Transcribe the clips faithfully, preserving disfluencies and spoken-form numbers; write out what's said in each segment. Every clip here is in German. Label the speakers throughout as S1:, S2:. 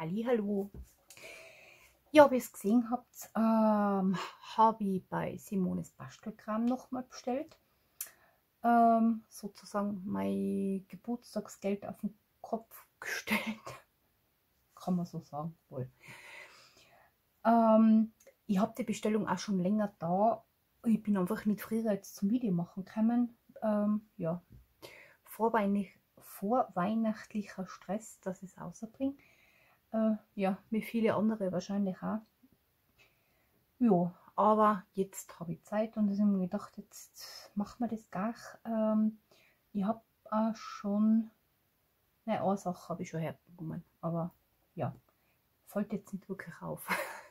S1: Hallihallo. Ja, wie ihr es gesehen habt, ähm, habe ich bei Simones Bastelkram nochmal bestellt. Ähm, sozusagen mein Geburtstagsgeld auf den Kopf gestellt. Kann man so sagen, wohl. Ähm, ich habe die Bestellung auch schon länger da. Ich bin einfach nicht früher jetzt zum Video machen gekommen. Ähm, ja, vorweihnachtlich, vorweihnachtlicher Stress, dass ich es rausbringe. Äh, ja, wie viele andere wahrscheinlich auch. Ja, aber jetzt habe ich Zeit und deswegen habe ich gedacht, jetzt machen wir das gar. Ähm, ich habe auch schon, ne, eine Sache habe ich schon herbekommen, aber ja, fällt jetzt nicht wirklich auf.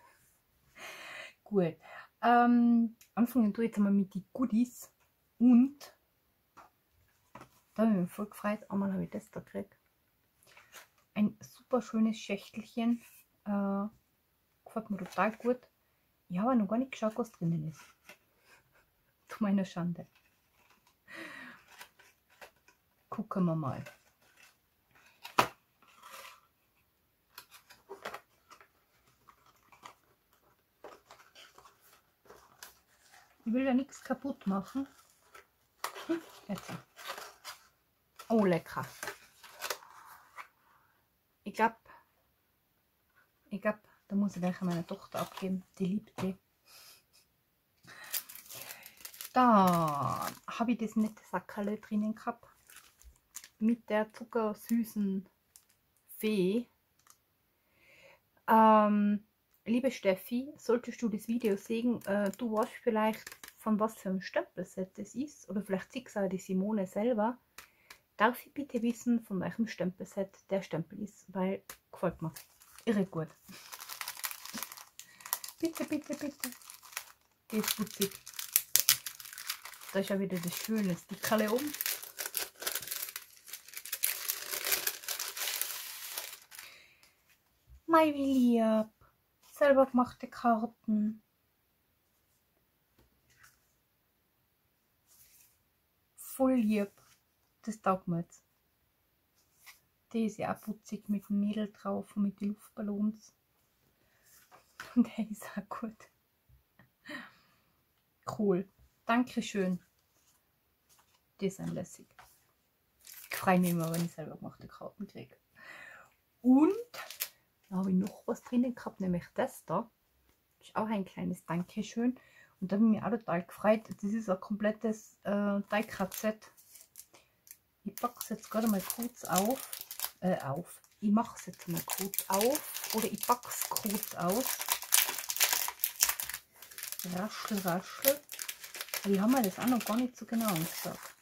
S1: Gut, ähm, anfangen tue ich jetzt einmal mit den Goodies und da habe ich mich voll gefreut. Einmal habe ich das da gekriegt. Ein super schönes Schächtelchen, äh, gefällt mir total gut. Ich habe noch gar nicht geschaut, was drinnen ist. Zu meiner Schande. Gucken wir mal. Ich will ja nichts kaputt machen. Hm, jetzt. Oh, lecker. Ich glaube, ich glaube, da muss ich gleich an meine Tochter abgeben. Die liebt die. Da habe ich das nette Sackerle drinnen gehabt. Mit der zuckersüßen Fee. Ähm, liebe Steffi, solltest du das Video sehen, äh, du weißt vielleicht, von was für einem Stempelset das ist. Oder vielleicht siehst du auch die Simone selber. Darf ich bitte wissen, von welchem Stempelset der Stempel ist? Weil, gefällt mir. Irre gut. Bitte, bitte, bitte. Die ist putzig. Da ist ja wieder das schöne Stickerle oben. Mei, wie lieb. Selber gemachte Karten. Voll lieb. Das taugt mir jetzt. Die ist ja auch putzig mit dem Mädel drauf und mit den Luftballons. Und der ist auch gut. Cool. Dankeschön. Die sind lässig. Ich freue mich immer, wenn ich selber gemachte Karten kriege. Und da habe ich noch was drinnen gehabt, nämlich das da. Das ist auch ein kleines Dankeschön. Und da habe ich mich auch total gefreut. Das ist ein komplettes äh, Teigkratset. Ich packe es jetzt gerade mal kurz auf. Äh, auf. Ich mache es jetzt mal kurz auf. Oder ich packe es kurz aus. Raschel, raschel. Die haben mir das auch noch gar nicht so genau gesagt.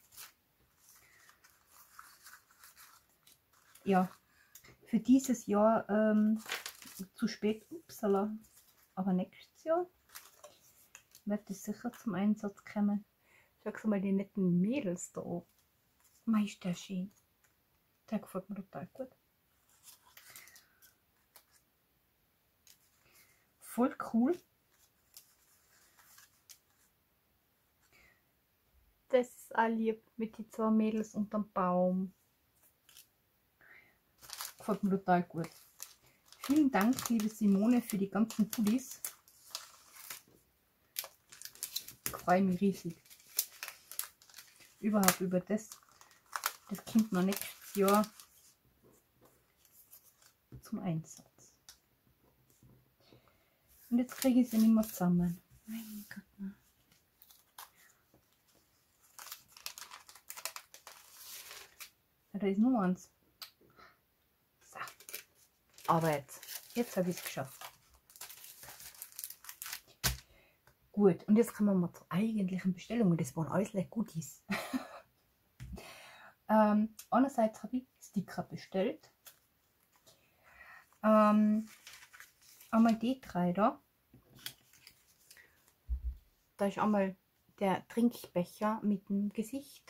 S1: Ja, für dieses Jahr ähm, zu spät, upsala, aber nächstes Jahr wird es sicher zum Einsatz kommen. Schau mal die netten Mädels da oben. Mei, ist der schön. Der gefällt mir total gut. Voll cool. Das ist auch lieb mit den zwei Mädels unterm Baum. Gefällt mir total gut. Vielen Dank, liebe Simone, für die ganzen Goodies. Ich freue mich riesig. Überhaupt über das. Das kommt noch nächstes Jahr zum Einsatz. Und jetzt kriege ich sie nicht mehr zusammen. Mein Gott. Ja, da ist nur eins. So. Aber jetzt, jetzt habe ich es geschafft. Gut, und jetzt kommen wir mal zur eigentlichen Bestellung. Das waren alles Goodies. ähm, einerseits habe ich Sticker bestellt. Ähm, einmal die drei da. Da ist einmal der Trinkbecher mit dem Gesicht.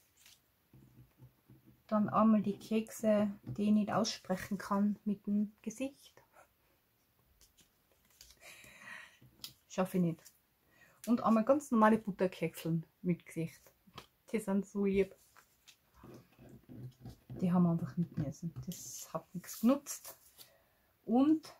S1: Dann einmal die Kekse, die ich nicht aussprechen kann, mit dem Gesicht. Schaffe ich nicht. Und einmal ganz normale Butterkekseln mit Gesicht. Die sind so lieb. Die haben wir einfach nicht müssen. Das hat nichts genutzt. Und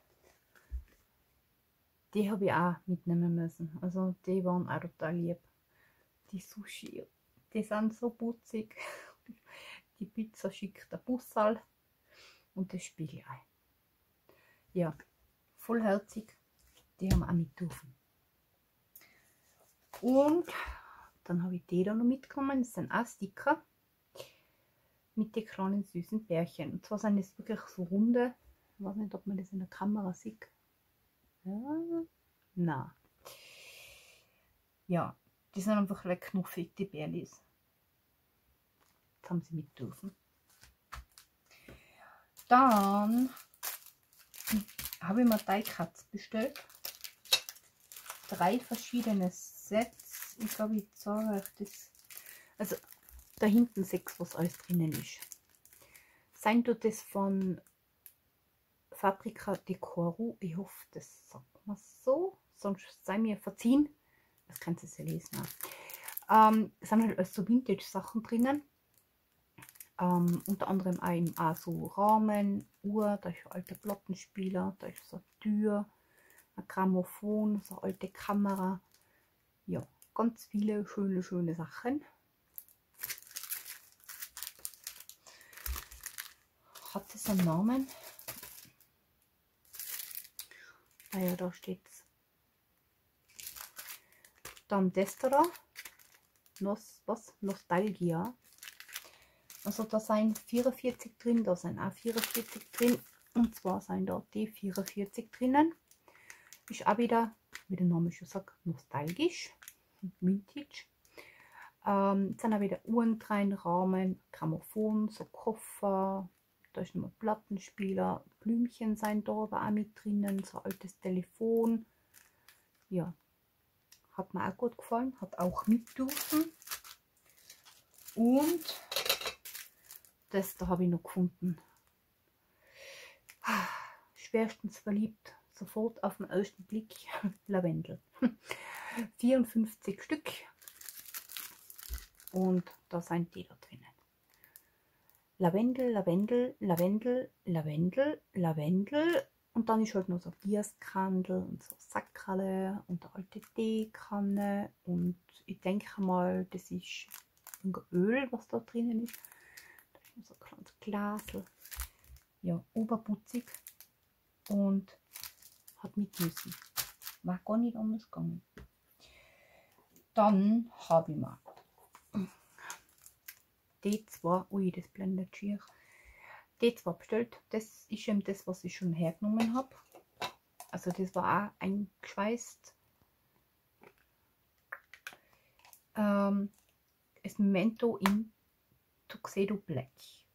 S1: die habe ich auch mitnehmen müssen. Also die waren auch total lieb. Die Sushi, die sind so putzig. Die Pizza schickt der Bussal und das Spiegelei. Ja, vollherzig. Die haben wir auch mit dürfen. Und dann habe ich die da noch mitgenommen. Das sind auch Sticker mit den kleinen süßen Bärchen. Und zwar sind es wirklich so runde. Ich weiß nicht, ob man das in der Kamera sieht. Ja, na. Ja, die sind einfach like knuffig, die Bärlis. Jetzt haben sie mit dürfen. Dann habe ich mir Teigkatz bestellt. Drei verschiedene Sets. Ich glaube, ich zeige euch das. Also da hinten sechs, was alles drinnen ist. Sein tut das von Fabrica di Coro. Ich hoffe, das sagt man so. Sonst sei mir verziehen. Das kannst du ja lesen. Ähm, es sind halt also so Vintage-Sachen drinnen. Ähm, unter anderem auch, auch so Rahmen, Uhr, da ist ein alter Plattenspieler, da ist so eine Tür, ein Grammophon, so eine alte Kamera. Ja, ganz viele schöne, schöne Sachen. Hat es einen Namen? Ah ja, da steht es. Dann das da, Nos, was? Nostalgia. Also da sind vierundvierzig drin, da sind auch vierundvierzig drin. Und zwar sind da die vierundvierzig drinnen. Ist auch wieder, wie der Name schon sagt, nostalgisch und vintage. Ähm, sind auch wieder Uhren drin, Rahmen, Grammophon, so Koffer. Da ist nochmal Plattenspieler, Blümchen sind da aber auch mit drinnen, so ein altes Telefon. Ja, hat mir auch gut gefallen, hat auch mit dürfen. Und das da habe ich noch gefunden. Schwerstens verliebt, sofort auf den ersten Blick, Lavendel. vierundfünfzig Stück. Und da sind die da drinnen. Lavendel, Lavendel, Lavendel, Lavendel, Lavendel. Und dann ist halt noch so Gießkandel und so Sackerle und eine alte Teekanne. Und ich denke mal, das ist Öl, was da drinnen ist. Da ist noch so ein kleines Glasl. Ja, oberputzig. Und hat mit müssen. War gar nicht anders gegangen. Dann habe ich mir die zwei, ui, das blendet schier, die zwei bestellt. Das ist eben das, was ich schon hergenommen habe. Also das war auch eingeschweißt. Ähm, das Memento in Tuxedo Black.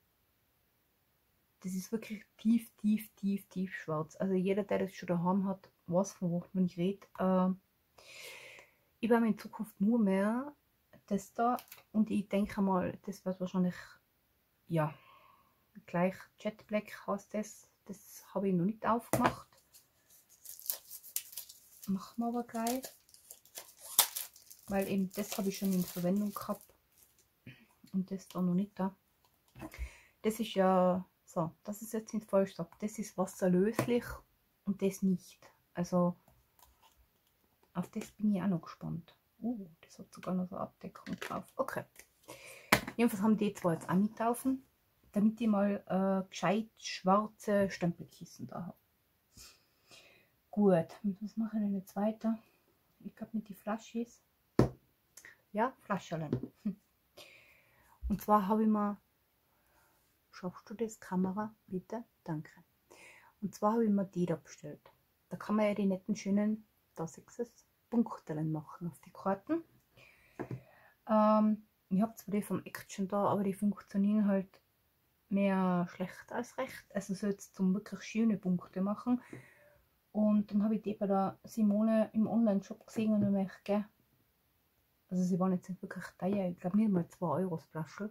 S1: Das ist wirklich tief, tief, tief, tief schwarz. Also jeder, der das schon daheim hat, weiß, von wovon ich rede. Ähm, ich werde mir in Zukunft nur mehr das da, und ich denke mal, das wird wahrscheinlich, ja, gleich Jet Black heißt das. Das habe ich noch nicht aufgemacht. Machen wir aber gleich. Weil eben das habe ich schon in Verwendung gehabt. Und das da noch nicht da. Das ist ja, so, das ist jetzt nicht falsch gesagt. Das ist wasserlöslich und das nicht. Also, auf das bin ich auch noch gespannt. Uh, das hat sogar noch so eine Abdeckung drauf. Okay. Jedenfalls haben die zwei jetzt auch mitlaufen, damit ich mal äh, gescheit schwarze Stempelkissen da habe. Gut, mit was mache ich denn jetzt weiter? Ich glaube mit die Flaschis. Ja, Flaschalen. Hm. Und zwar habe ich mir, schaffst du das, Kamera, bitte? Danke. Und zwar habe ich mir die da bestellt. Da kann man ja die netten, schönen, da sechs Punktelen machen auf die Karten. Ähm, ich habe zwar die vom Action da, aber die funktionieren halt mehr schlecht als recht. Also so jetzt zum wirklich schöne Punkte machen. Und dann habe ich die bei der Simone im Online-Shop gesehen und habe gedacht, gell, also sie waren jetzt nicht wirklich teuer, ich glaube nicht mal zwei Euro das Flasche.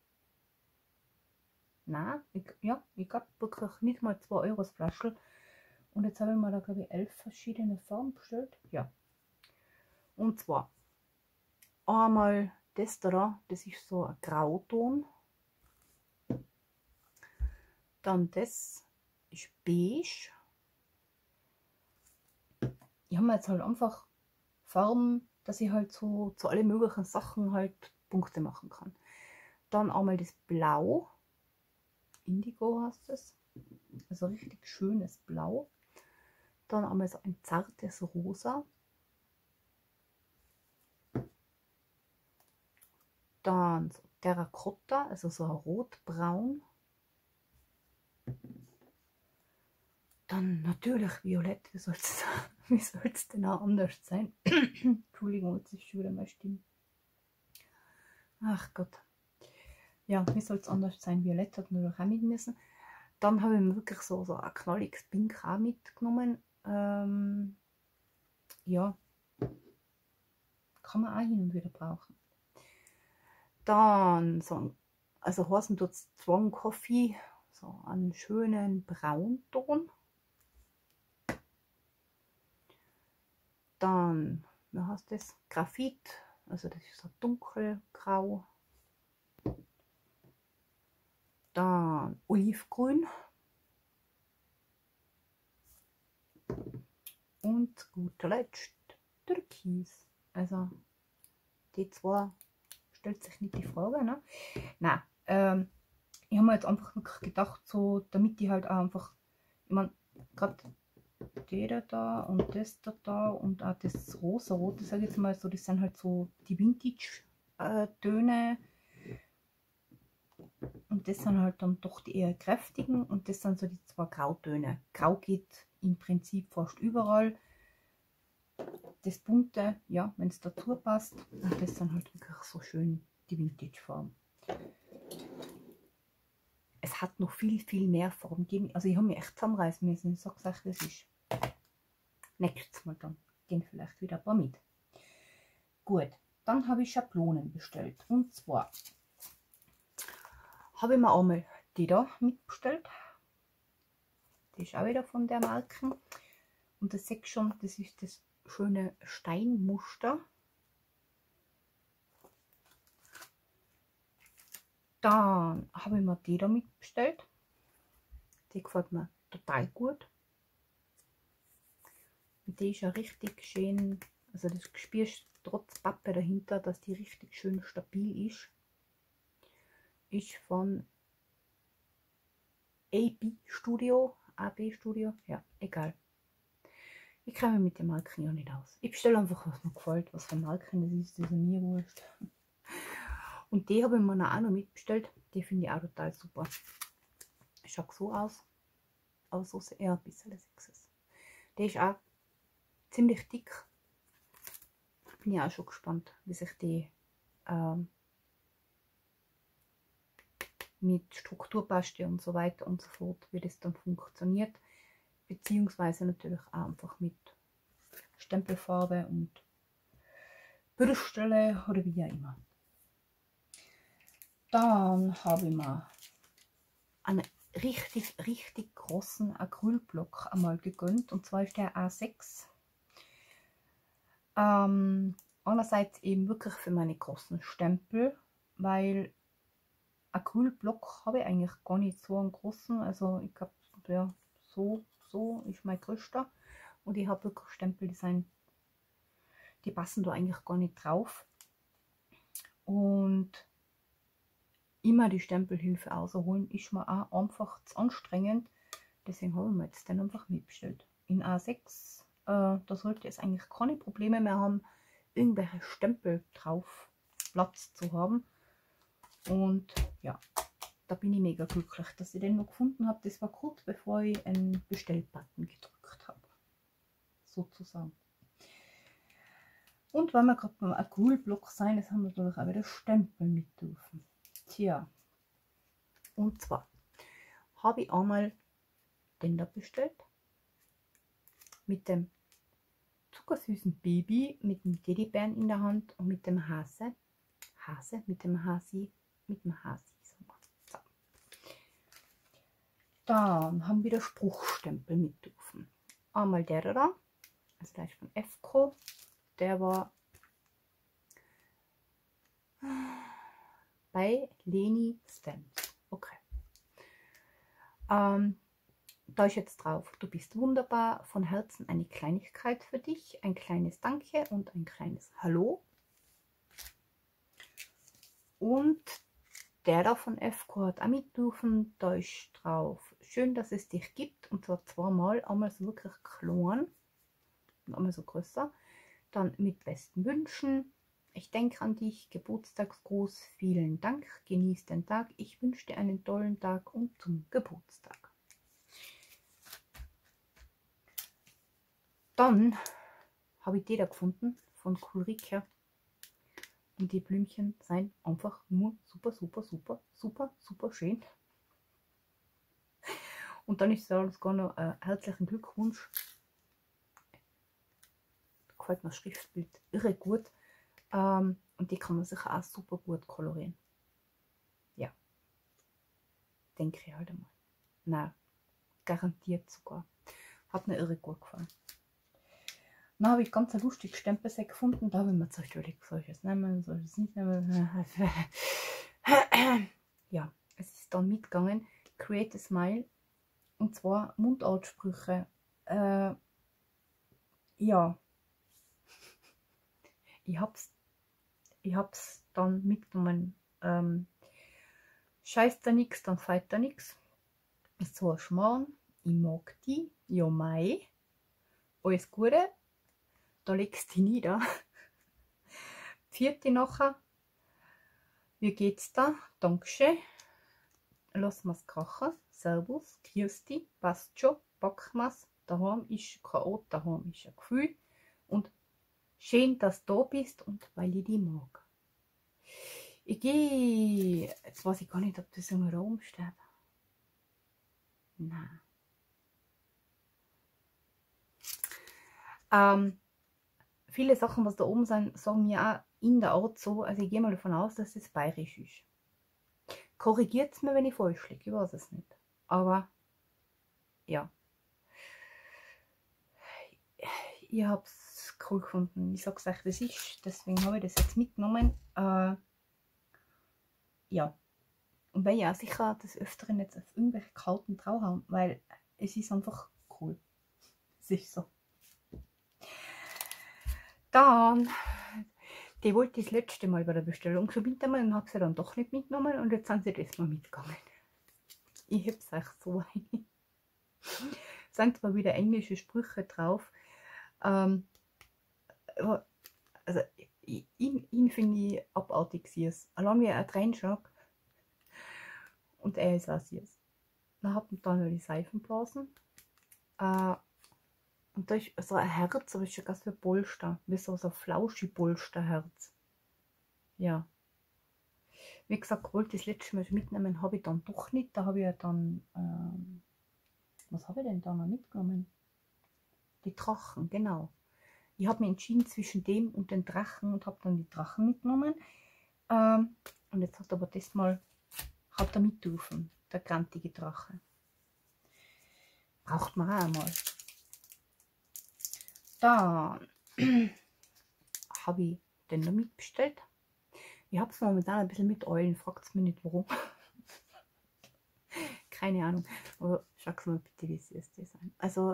S1: Nein, ich, ja, ich glaube wirklich nicht mal zwei Euro das Flasche. Und jetzt habe ich mir da, glaube ich, elf verschiedene Farben bestellt. Ja. Und zwar einmal das da, das ist so ein Grauton. Dann das ist beige. ich habe mir jetzt halt einfach Farben, dass ich halt so zu allen möglichen Sachen halt Punkte machen kann. Dann einmal das Blau, Indigo heißt es, also richtig schönes Blau. Dann einmal so ein zartes Rosa. Dann so Terrakotta, also so ein rotbraun. Dann natürlich Violett, wie soll es wie soll's denn auch anders sein? Entschuldigung, jetzt ist schon wieder meine Stimme. Ach Gott. Ja, wie soll es anders sein? Violett hat natürlich auch mit müssen. Dann habe ich mir wirklich so, so ein knalliges Pink auch mitgenommen. Ähm, ja, kann man auch hin und wieder brauchen. Dann so, also heißen tut es Zwang Coffee, so einen schönen Braunton. Dann, wie heißt das? Graphit, also das ist so dunkelgrau. Dann Olivgrün. Und zu guter Letzt Türkis. Also die zwei stellt sich nicht die Frage, ne? Nein, ähm, ich habe mir jetzt einfach wirklich gedacht, so damit die halt auch einfach, ich meine, gerade der da und das da, da und auch das rosa-rote, sage ich jetzt mal so, das sind halt so die Vintage-Töne. Und das sind halt dann doch die eher kräftigen und das sind so die zwei Grautöne. Grau geht im Prinzip fast überall. Das bunte, ja, wenn es dazu passt. Und das sind halt wirklich so schön die Vintage-Farben. Es hat noch viel, viel mehr Farben gegeben. Also ich habe mich echt zusammenreißen müssen. Ich sage es euch, das ist. Nächstes Mal dann gehen vielleicht wieder ein paar mit. Gut, dann habe ich Schablonen bestellt. Und zwar habe ich mir einmal die da mitbestellt. Die ist auch wieder von der Marke. Und das seht schon, das ist das schöne Steinmuster. Dann habe ich mir die da mitbestellt. Die gefällt mir total gut. Und die ist ja richtig schön, also das spürst trotz Pappe dahinter, dass die richtig schön stabil ist. Ist von A B Studio, A B Studio, ja, egal. Ich kenne mich mit den Marken ja nicht aus. Ich bestelle einfach, was mir gefällt, was für Marken das ist, das ist mir wurscht. Und die habe ich mir auch noch mitbestellt. Die finde ich auch total super. Schaut so aus, aber so eher ein bisschen sexes. Der ist auch ziemlich dick. Bin ja auch schon gespannt, wie sich die ähm, mit Strukturpaste und so weiter und so fort, wie das dann funktioniert. Beziehungsweise natürlich auch einfach mit Stempelfarbe und Bürstele oder wie auch immer. Dann habe ich mir einen richtig, richtig großen Acrylblock einmal gegönnt. Und zwar ist der A sechs. Ähm, einerseits eben wirklich für meine großen Stempel, weil Acrylblock habe ich eigentlich gar nicht so einen großen. Also ich glaube, ja, so, so ist mein größter. Und ich habe wirklich Stempel, die sind, die passen da eigentlich gar nicht drauf. Und immer die Stempelhilfe ausholen ist mir auch einfach zu anstrengend. Deswegen habe ich mir jetzt den einfach mitbestellt. In A sechs, äh, da sollte es eigentlich keine Probleme mehr haben, irgendwelche Stempel drauf Platz zu haben. Und ja, da bin ich mega glücklich, dass ich den noch gefunden habe. Das war kurz bevor ich einen Bestellbutton gedrückt habe. Sozusagen. Und weil wir gerade beim Acrylblock sein, das haben wir natürlich auch wieder Stempel mit dürfen. Tja, und zwar habe ich einmal den da bestellt mit dem zuckersüßen Baby, mit dem Teddybären in der Hand und mit dem Hase, Hase, mit dem Hasi, mit dem Hasi. So. Dann haben wir den Spruchstempel mit dürfen. Einmal der da, also der ist von F C O, der war bei Leni Stamps. Okay. Ähm, da ist jetzt drauf: Du bist wunderbar, von Herzen eine Kleinigkeit für dich, ein kleines Danke und ein kleines Hallo. Und der da von F K hat auch mitgerufen, da ist drauf: Schön, dass es dich gibt, und zwar zweimal, einmal so wirklich klein und einmal so größer. Dann mit besten Wünschen. Ich denke an dich, Geburtstagsgruß, vielen Dank, genieß den Tag, ich wünsche dir einen tollen Tag und zum Geburtstag. Dann habe ich die da gefunden von Ulrike. Und die Blümchen sind einfach nur super, super, super, super, super schön. Und dann ist sogar noch ein herzlichen Glückwunsch. Da gefällt mir das Schriftbild irre gut. Ähm, und die kann man sich auch super gut kolorieren. Ja. Denke ich halt einmal. Nein, garantiert sogar. Hat mir irre gut gefallen. Dann habe ich ganz ein lustiges Stempelset gefunden. Da habe ich mir zuerst überlegt, soll ich es nehmen, soll ich es nicht nehmen? Ja, es ist dann mitgegangen. Create a Smile. Und zwar Mundartsprüche. Äh, ja. Ich hab's, ich hab's dann mitgenommen. Ähm, Scheiß da nix, dann feit da nix. Ist so ein Schmarrn. Ich mag die. Ja, mei. Alles Gute. Da legst du die nieder. Vierte nachher. Wie geht's da? Dankeschön. Lass mal's krachen. Servus. Grüß passt schon. Pack mal's. Daheim ist kein Ort, daheim ist ein Gefühl. Und schön, dass du da bist und weil ich die mag. Ich gehe. Jetzt weiß ich gar nicht, ob das im Raum steht. Nein. Ähm, viele Sachen, was da oben sind, sagen mir auch in der Art so. Also ich gehe mal davon aus, dass das bayerisch ist. Korrigiert es mir, wenn ich falsch liege. Ich weiß es nicht. Aber ja. Ich habe es cool gefunden. Ich sage es euch, das ist. Deswegen habe ich das jetzt mitgenommen. Äh, ja. Und weil ich auch sicher des Öfteren jetzt auf irgendwelche kalten Trau haben, weil es ist einfach cool. Es ist so. Dann, die wollte ich das letzte Mal bei der Bestellung schon mitnehmen und habe sie dann doch nicht mitgenommen und jetzt sind sie das mal mitgegangen. Ich habe es euch so ein. Es sind zwar wieder englische Sprüche drauf, ähm, also ihn, ihn finde ich abartig süß. Allein wie er reinschaut und er ist auch süß. Dann hat man dann noch die Seifenblasen. Äh, Und da ist so ein Herz, aber ist schon ganz wie ein Polster. Wie so, so ein Flauschi-Polsterherz. Ja. Wie gesagt, wollte ich das letzte Mal mitnehmen, habe ich dann doch nicht. Da habe ich ja dann, ähm, was habe ich denn da noch mitgenommen? Die Drachen, genau. Ich habe mich entschieden zwischen dem und den Drachen und habe dann die Drachen mitgenommen. Ähm, und jetzt hat aber das mal, hat er mit dürfen, der grantige Drache. Braucht man auch einmal. Dann habe ich den noch mitbestellt. Ich habe es momentan ein bisschen mit Eulen, fragt es mir nicht warum. Keine Ahnung. Aber schaut mal bitte, wie süß die sind. Also,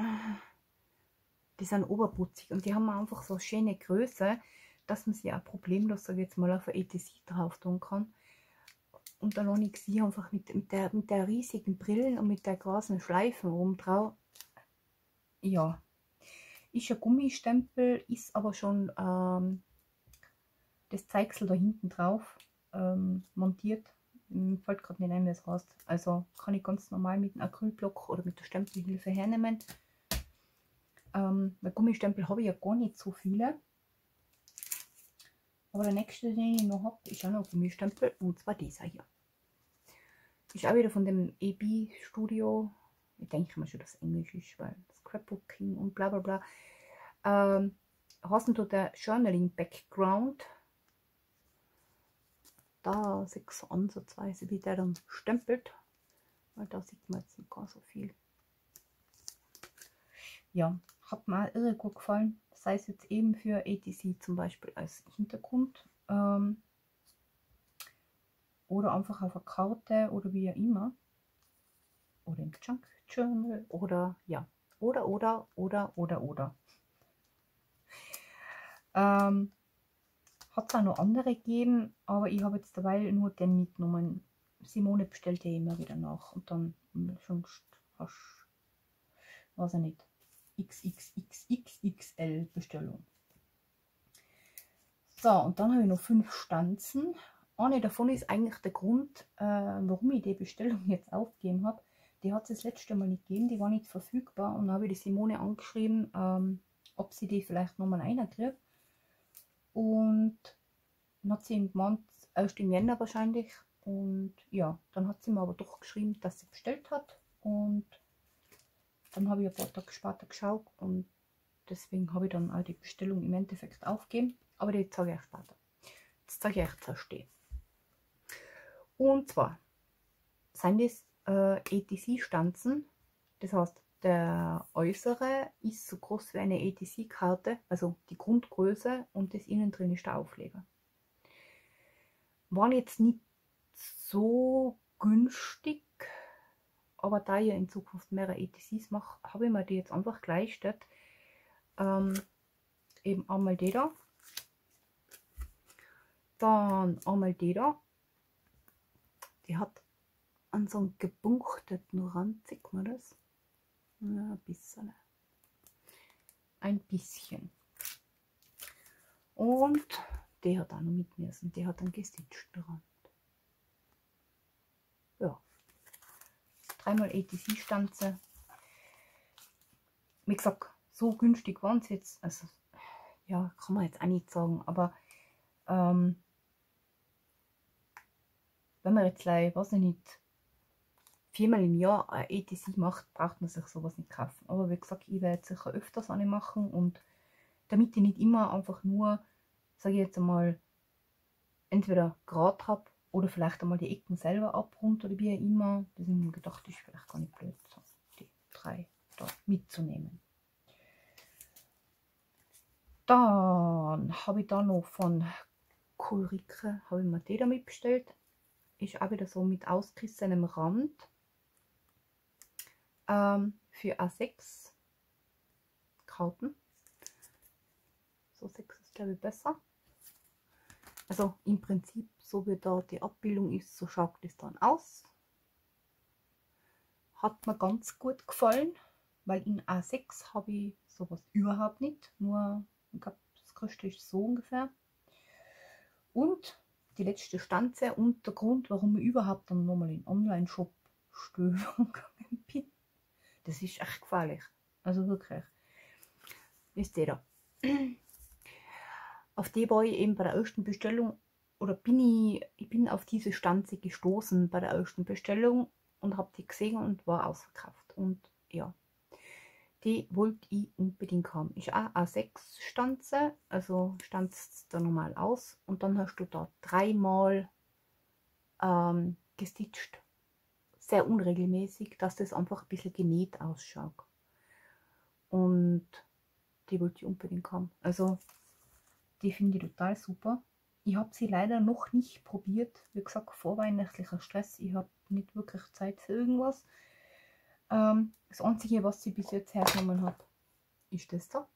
S1: die sind oberputzig und die haben einfach so eine schöne Größe, dass man sie auch problemlos, sage ich jetzt mal, auf ein E T C drauf tun kann. Und dann habe ich sie einfach mit, mit, der, mit der riesigen Brillen und mit der großen Schleifen oben drauf. Ja. Ist ein Gummistempel, ist aber schon ähm, das Zeichsel da hinten drauf ähm, montiert. Mir fällt gerade nicht ein, wie es heißt. Also kann ich ganz normal mit einem Acrylblock oder mit der Stempelhilfe hernehmen. Ähm, bei Gummistempel habe ich ja gar nicht so viele. Aber der nächste, den ich noch habe, ist auch noch ein Gummistempel. Und zwar dieser hier. Ist auch wieder von dem E B Studio. Ich denke mal schon, dass es Englisch ist, weil Scrapbooking und bla bla bla. Ähm, heißt tut der Journaling Background. Da sechs ansatzweise, wie der dann stempelt. Weil da sieht man jetzt nicht gar so viel. Ja, hat mir auch irre gut gefallen. Sei es jetzt eben für A T C zum Beispiel als Hintergrund. Ähm, oder einfach auf eine Karte oder wie auch immer. oder im Junk Journal oder ja, oder, oder, oder, oder, oder. Ähm, hat es auch noch andere gegeben, aber ich habe jetzt dabei nur den mitgenommen. Simone bestellt ja immer wieder nach und dann sonst hast du, weiß ich nicht, X X X X X L Bestellung. So, und dann habe ich noch fünf Stanzen. Eine davon ist eigentlich der Grund, äh, warum ich die Bestellung jetzt aufgegeben habe. Die hat es das letzte Mal nicht gegeben, die war nicht verfügbar. Und dann habe ich die Simone angeschrieben, ähm, ob sie die vielleicht nochmal reinkriegt. Und dann hat sie ihm gemeint, erst im Jänner wahrscheinlich. Und ja, dann hat sie mir aber doch geschrieben, dass sie bestellt hat. Und dann habe ich ein paar Tage später geschaut und deswegen habe ich dann auch die Bestellung im Endeffekt aufgegeben. Aber die zeige ich euch später. Jetzt zeige ich euch zuerst die. Und zwar sind das äh, E T C-Stanzen. Das heißt, der äußere ist so groß wie eine E T C-Karte, also die Grundgröße, und das innen drin ist der Aufleger. Waren jetzt nicht so günstig, aber da ich in Zukunft mehrere E T Cs mache, habe ich mir die jetzt einfach geleistet. Ähm, eben einmal die da, dann einmal die da, die hat an so einem gepunkteten Rand, sieht man das? Ja, ein bisschen. Ein bisschen. Und die hat auch noch mit müssen, die hat einen gestitchten Rand. Ja. Dreimal E T C-Stanze. Wie gesagt, so günstig waren sie jetzt, also ja, kann man jetzt auch nicht sagen, aber ähm, wenn man jetzt gleich, weiß ich nicht, viermal im Jahr ein E T C macht, braucht man sich sowas nicht kaufen. Aber wie gesagt, ich werde sicher öfters eine machen und damit ich nicht immer einfach nur, sage ich jetzt einmal, entweder gerade habe oder vielleicht einmal die Ecken selber abrund oder wie auch immer. Deswegen gedacht, ist vielleicht gar nicht blöd, so die drei da mitzunehmen. Dann habe ich da noch von Ulrike, habe ich mir die damit bestellt. Ist auch wieder so mit ausgerissenem Rand. Ähm, für A sechs Karten. So sechs ist glaube ich besser. Also im Prinzip, so wie da die Abbildung ist, so schaut es dann aus. Hat mir ganz gut gefallen, weil in A sechs habe ich sowas überhaupt nicht. Nur, ich glaube, das größte ist so ungefähr. Und die letzte Stanze und der Grund, warum ich überhaupt dann nochmal in Online-Shop stöbern gegangen bin. Das ist echt gefährlich. Also wirklich. Ist der da. Auf die war ich eben bei der ersten Bestellung, oder bin ich, ich bin auf diese Stanze gestoßen bei der ersten Bestellung und habe die gesehen und war ausverkauft. Und ja, die wollte ich unbedingt haben. Ist auch A sechs Stanze, also stanzt da normal aus und dann hast du da dreimal ähm, gestitcht. Sehr unregelmäßig, dass das einfach ein bisschen genäht ausschaut. Und die wollte ich unbedingt haben. Also die finde ich total super. Ich habe sie leider noch nicht probiert. Wie gesagt, vorweihnachtlicher Stress. Ich habe nicht wirklich Zeit für irgendwas. Ähm, das Einzige, was sie bis jetzt hergenommen hat, ist das da.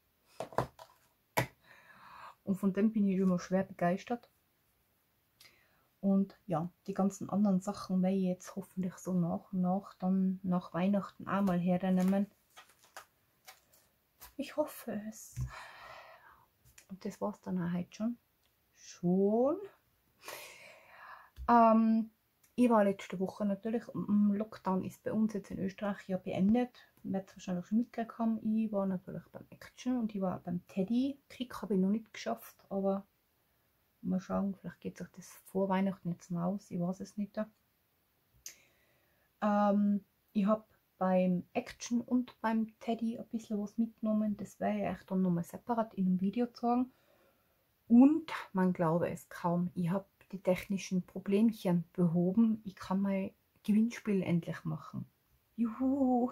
S1: Und von dem bin ich immer schwer begeistert. Und ja, die ganzen anderen Sachen werde ich jetzt hoffentlich so nach und nach dann nach Weihnachten auch mal hernehmen. Ich hoffe es. Und das war es dann auch heute schon. Schon. Ähm, ich war letzte Woche natürlich, im Lockdown ist bei uns jetzt in Österreich ja beendet. Ihr werdet es wahrscheinlich schon mitgekriegt haben. Ich war natürlich beim Action und ich war beim Teddy. Kick habe ich noch nicht geschafft, aber mal schauen, vielleicht geht sich das vor Weihnachten jetzt mal aus. Ich weiß es nicht. Ähm, ich habe beim Action und beim Teddy ein bisschen was mitgenommen. Das werde ich euch dann nochmal separat in einem Video zeigen. Und man glaube es kaum, ich habe die technischen Problemchen behoben. Ich kann mein Gewinnspiel endlich machen. Juhu!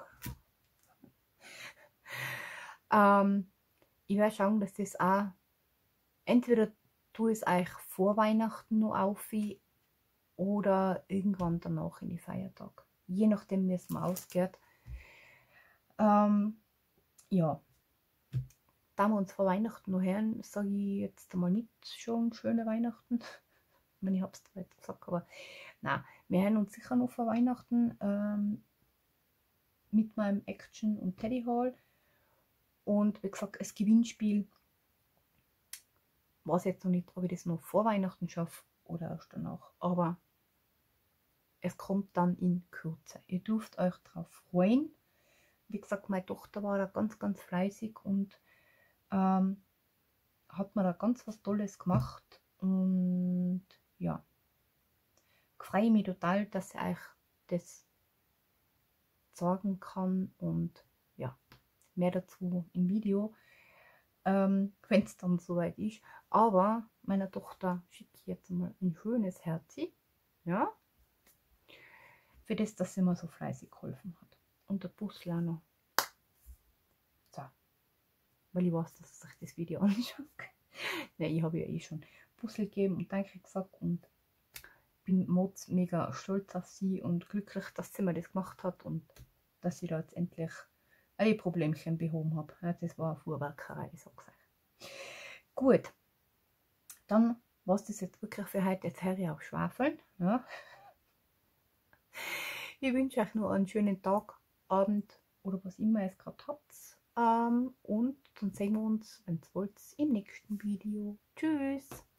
S1: ähm, ich werde schauen, dass das auch entweder tue es euch vor Weihnachten noch auf oder irgendwann danach in die Feiertag. je nachdem, wie es mir ausgeht. Ähm, ja, da wir uns vor Weihnachten noch hören, sage ich jetzt mal nicht schon schöne Weihnachten. Ich meine, ich habe es zwar jetzt gesagt, aber nein, wir hören uns sicher noch vor Weihnachten ähm, mit meinem Action- und Teddy Haul. Und wie gesagt, das Gewinnspiel, weiß jetzt noch nicht, ob ich das noch vor Weihnachten schaffe oder erst danach. Aber es kommt dann in Kürze. Ihr dürft euch darauf freuen. Wie gesagt, meine Tochter war da ganz, ganz fleißig und ähm, hat mir da ganz was Tolles gemacht. Und ja, ich freue mich total, dass ich euch das sagen kann. Und ja, mehr dazu im Video, ähm, wenn es dann soweit ist. Aber meiner Tochter schicke ich jetzt mal ein schönes Herzi. Ja, für das, dass sie mir so fleißig geholfen hat. Und der Puzzle auch noch. So, weil ich weiß, dass sie sich das Video anschaut. Ja, ich habe ja eh schon Puzzle gegeben und Danke gesagt und bin Mods mega stolz auf sie und glücklich, dass sie mir das gemacht hat und dass ich da jetzt endlich alle Problemchen behoben habe. Ja, das war eine Fuhrwerkerei, ich sag's euch. Gut, dann war es das jetzt wirklich für heute. Jetzt höre ich auf Schwafeln. Ja. Ich wünsche euch noch einen schönen Tag, Abend oder was immer ihr es gerade habt. Ähm, und dann sehen wir uns, wenn ihr wollt, im nächsten Video. Tschüss!